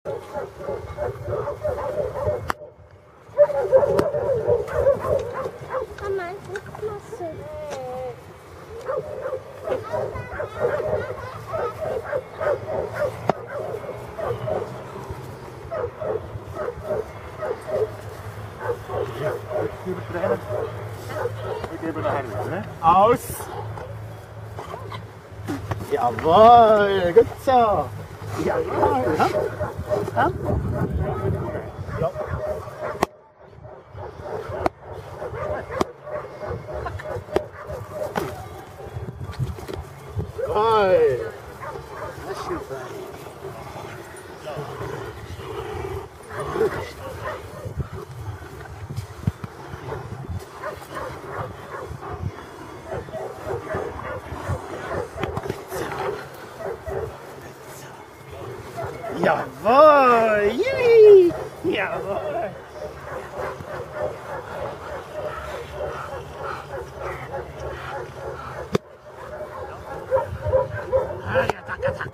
Mama, nasıl? Ik heb er nog een, hè? Aus! Jawohl, gut so! Jawohl! Ha? Ha? Ja. Hoi! Dat is super! Jawohl! Yippie! Jawohl! Ah, ja, tak, tak.